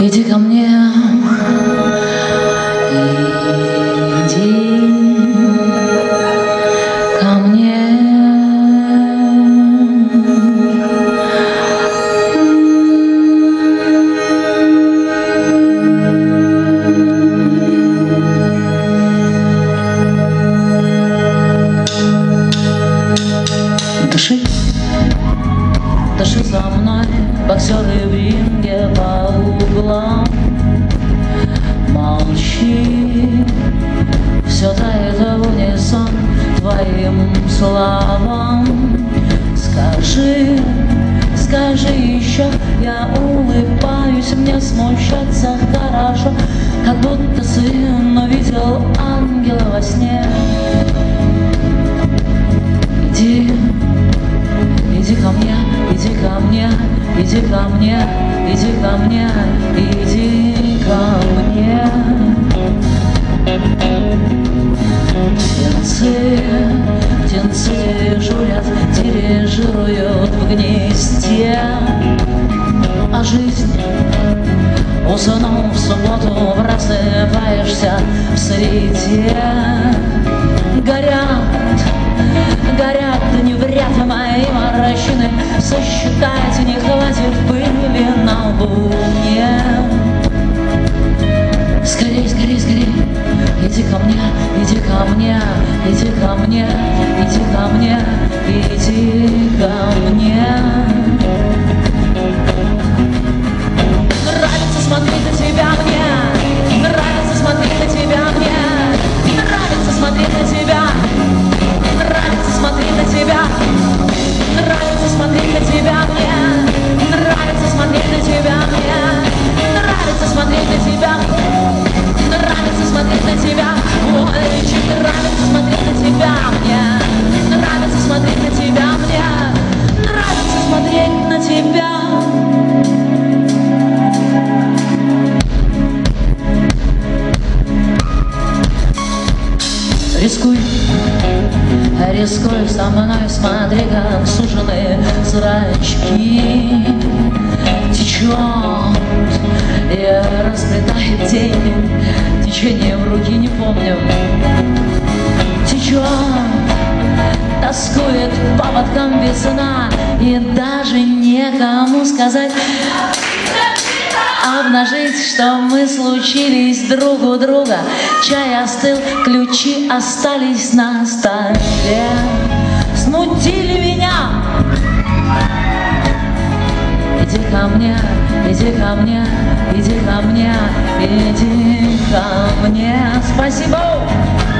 Иди ко мне, иди ко мне. Дыши, дыши со мной, боксеры в ринге по углам. Молчи, все тает в унисон твоим словам. Скажи, скажи еще, я улыбаюсь, мне смущаться хорошо, как будто сын увидел ангела во сне. Иди, иди ко мне, иди ко мне, иди ко мне, иди ко мне, иди ко мне. Птенцы дежурят, дирижируют в гнезде, а жизнь, уснув в субботу, просыпаешься в среде. Горят не вряд мои морщины, сосчитать не хватит пыли на луне. Скорей, скорей, скорей, иди ко мне, иди ко мне, иди ко мне, иди ко мне, иди ко мне. Нравится смотреть на тебя мне, нравится смотреть на тебя мне, нравится смотреть на тебя. Нравится смотреть на тебя, нравится смотреть на тебя мне, нравится смотреть на тебя мне, нравится смотреть на тебя, нравится смотреть на тебя, мальчик, нравится смотреть на тебя мне, нравится смотреть на тебя мне, нравится смотреть на тебя. Рискуй, рискуй со мной, смотри, как сужены зрачки. Течет и расплетает тени, течение в руки не помню. Течет, тоскует по поводкам весна, и даже некому сказать, обнажить, что мы случились друг у друга. Чай остыл, ключи остались на столе, смутили меня. Иди ко мне, иди ко мне, иди ко мне, иди ко мне. Спасибо.